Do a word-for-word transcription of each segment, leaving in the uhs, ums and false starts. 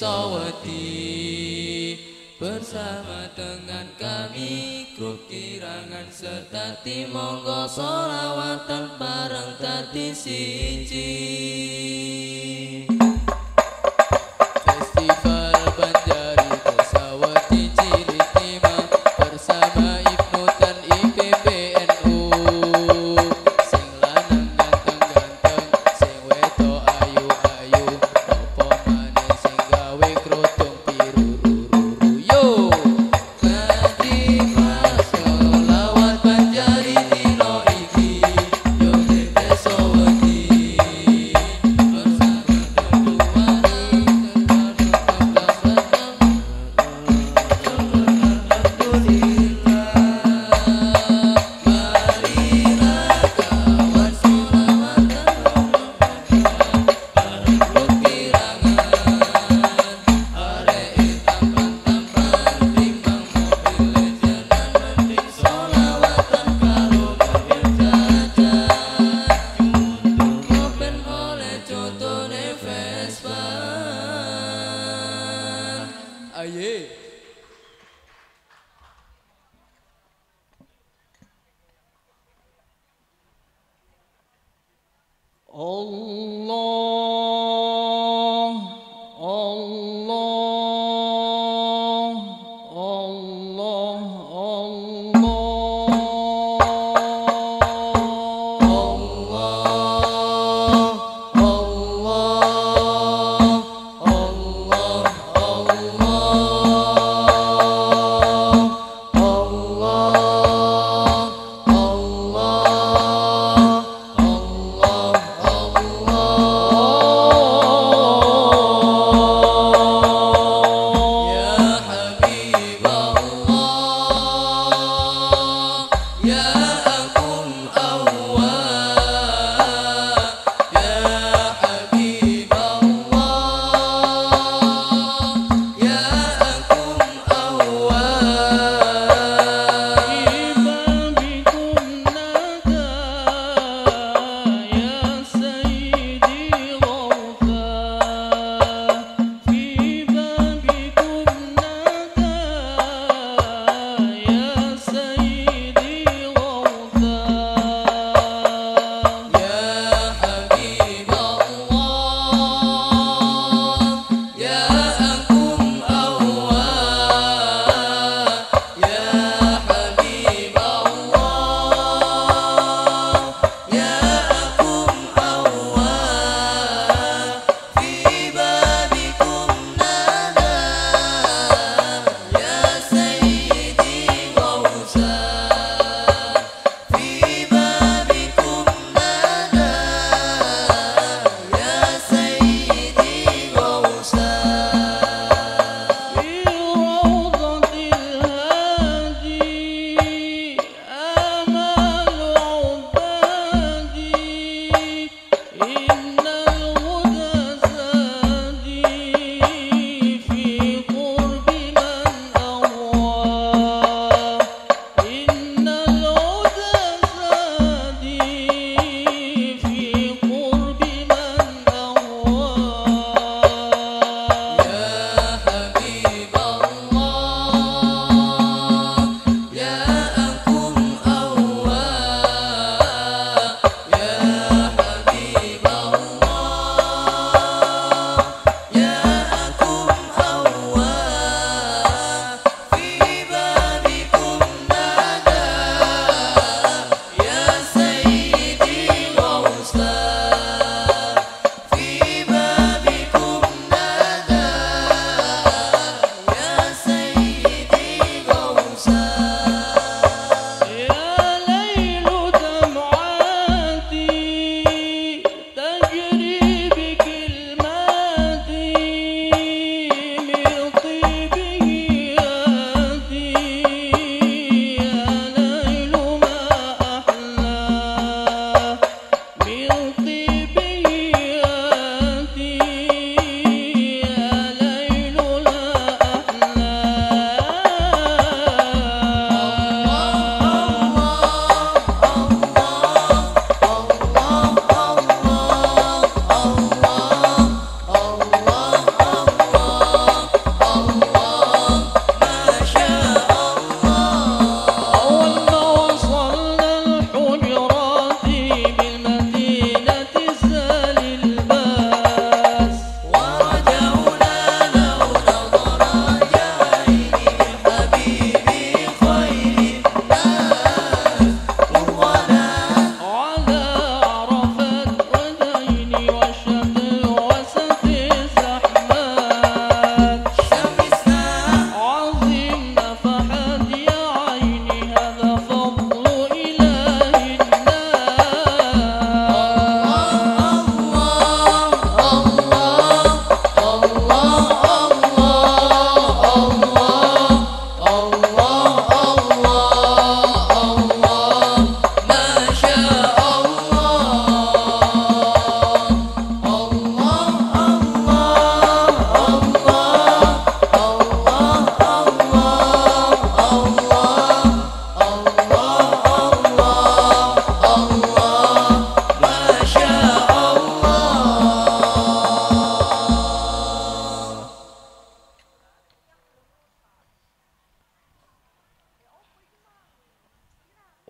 Sawati bersama dengan kami grup Kirangan serta tim monggo solawatan bareng tadi siji. Festival Banjari Sawati Cilik Lima bersama Ibnu dan I P B N U. Sing lanang ganteng-ganteng, sing wedok ayu-ayu, opo maneh sing gawe krotung biru ruru yo. Festival Solawat Banjari dino iki yo dene Sawati bersama aye. Allah, Allah, Allah, Allah.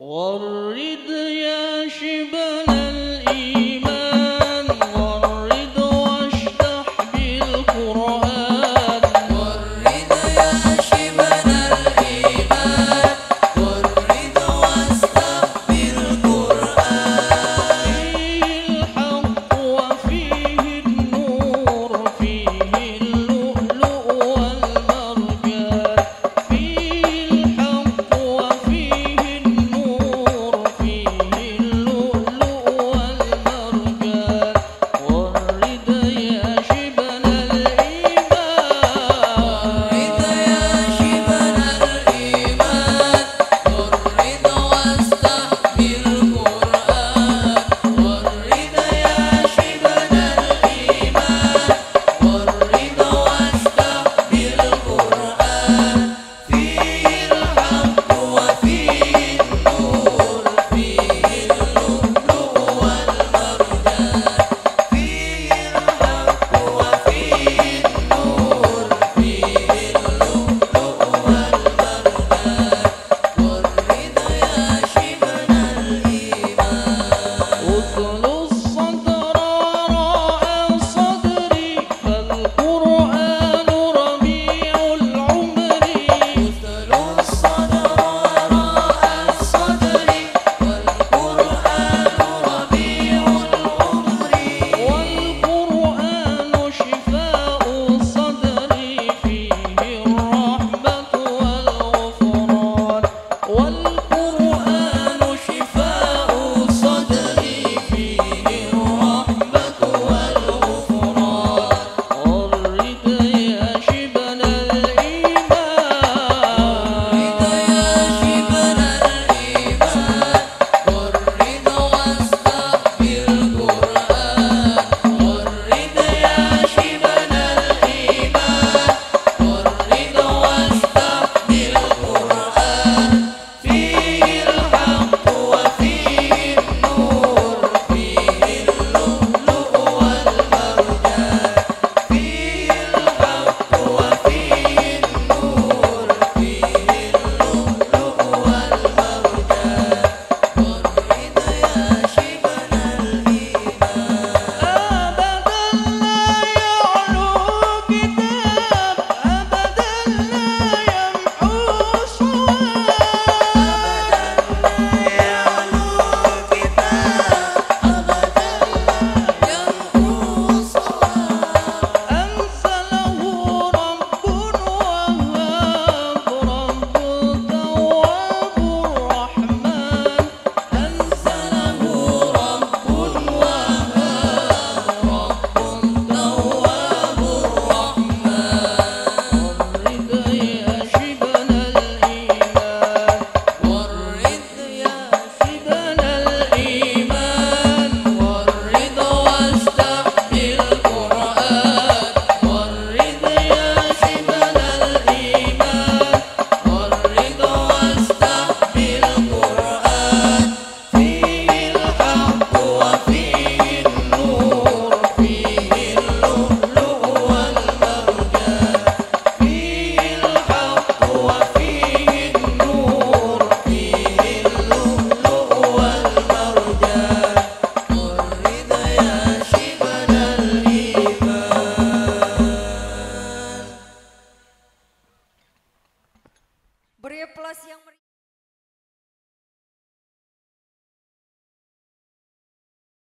غرد يا شبل الإيمان غرد واشتح بالقرآن غرد يا شبل الإيمان غرد واستح بالقرآن فيه الحق وفيه النور فيه اللؤلؤ والمرجان فيه الحق وفيه النور فيه اللؤلؤ والمرجان غرد يا شبل الإيمان غرد يا شبل الإيمان غرد واستح بالقرآن غرد يا شبل الإيمان غرد واستح بالقرآن فيه الحق وفيه النور فيه اللؤلؤ والمرجان فيه الحق وفيه النور فيه اللؤلؤ والمرجان غرد يا شبل الإيمان أدخل الصدر راء صدري فالقرآن ربيع العمر مثل الصدر راء الصدر والقرآن ربيع العمر والقرآن شفاء صدري فيه الرحمة والغفران والقرآن شفاء صدري فيه الرحمة والغفران غرد يا شبل الإيمان غرد يا شبل الإيمان غرد واستح بالقرآن غرد يا شبل الإيمان غرد واستح بالقرآن فيه الحق وفيه النور فيه اللؤلؤ والمرجان فيه الحق وفيه النور فيه اللؤلؤ والمرجان غرد يا شبل الإيمان أبدا لا يعلو كتاب أبدا لا يمحو صواب أبدا لا يعلو كتاب أبدا لا يمحو صواب أنزله رب وهاب رب تواب الرحمن أنزله رب وهاب رب تواب الرحمن غرد يا شبل الإيمان غرد يا شبل الإيمان غرد واستح بالقرآن غرد يا شبل الإيمان غرد واستح بالقرآن فيه الحق وفيه النور فيه اللؤلؤ والمرجان فيه الحق وفيه النور فيه اللؤلؤ والمرجان غرد يا شبل الإيمان Beri plus yang